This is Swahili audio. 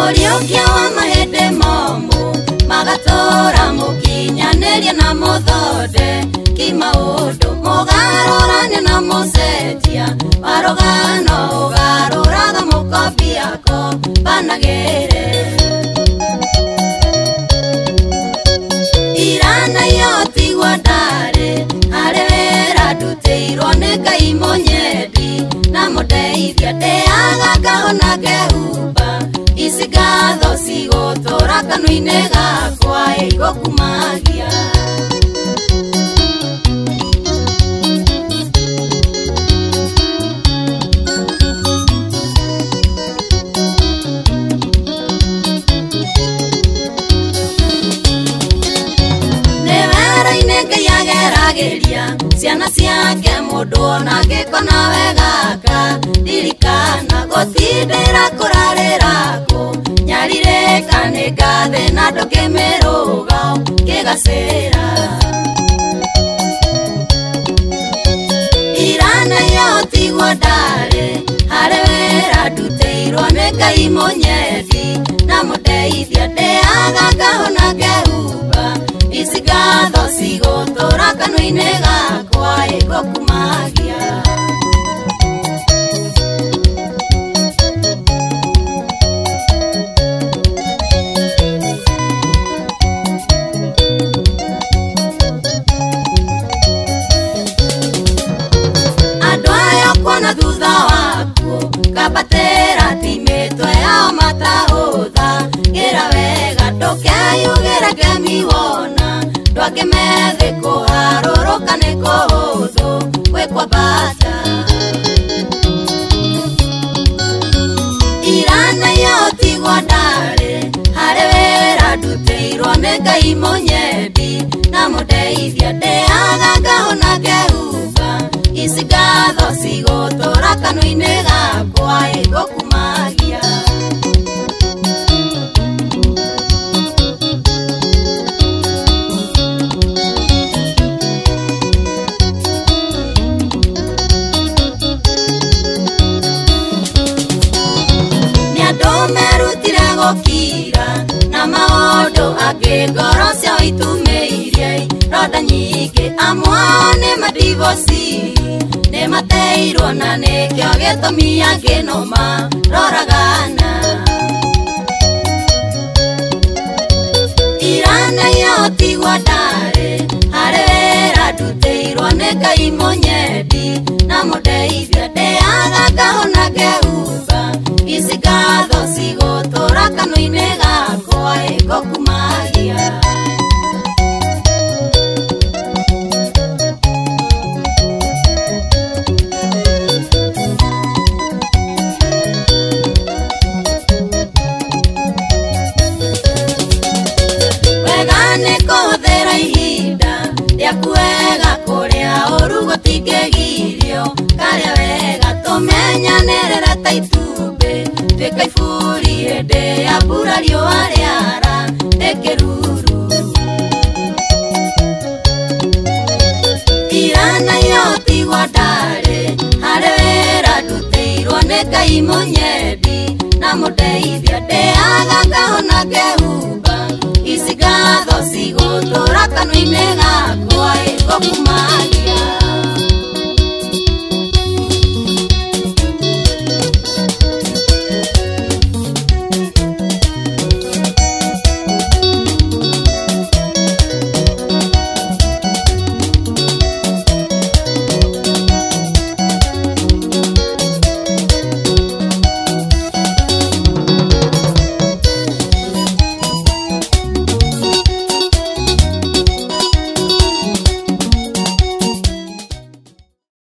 Muriukia wa mahende momu magatora mukinyaneria na muthonde kimaundu mugarurane na mucenjia warugano ugaruraga mukombi yako banagire irana yotigwo ndari hari wira ndutirwo ni Ngai munyedi na mudeithia ndeaga ngahona ngehumba ici ngatho cigũtũra kanua-inĩ gakwa igũkumagia nĩ wĩra-inĩ Ngai ageragĩria ciana ciake mũndũ ona angĩkona wegaka ririkana gũtindĩra kũrarĩra kũ nyarirĩka nĩ ngathĩ na ndũkĩmĩrũga kĩgacĩra irana yotigwo ndarĩ harĩ wĩra ndutĩirwo nĩ Ngai munyedi na mũndeithia ndĩaga ngahona ngehumba ici ngatho cigũtũra kanua-inĩ gakwa igũkumagia andũ aya kuona thutha waku kambatĩra timitwe yao matahũtha gĩra wega ndũkeyugĩre ngemiwona ndwangĩmethĩ kũharũrũka nĩ kũhũthũ gwĩkwambata irana yotigwo ndarĩ harĩ wĩra ndutĩirwo nĩ Ngai munyedi na mũndeithia ndĩaga ngahona ngehumba ici ngatho cigũtũra kanua-inĩ gakwa igũkumagia merutire gũkira na maũndũ angĩ ngoro ciao itumĩirie ronda nyingĩ amwe nĩ madivosi nĩ mateirwo na nĩkĩo gĩtũmi angĩ no maroragana irana yotigwo ndarĩ harĩ wĩra ndutĩirwo nĩ Ngai munyedi na mũndeithia ndĩaga ngahona ngehumba ici ngatho cigũtũra kanua-inĩ gakwa igũkumagia wega nĩ kũhũthĩra ihinda rĩaku wega kũrĩa ũru gũtingĩgirio karĩa wega tũmenyanĩrĩre ta itumbĩ twĩka iburi hĩndĩ ya mbura riũa rĩara rĩkĩruru irana yotigwo ndarĩ harĩ wĩra ndutĩirwo nĩ Ngai munyedi na mũndeithia ndĩaga ngahona ngehumba ici ngatho cigũtũra kanua-inĩ gakwa igũkumagia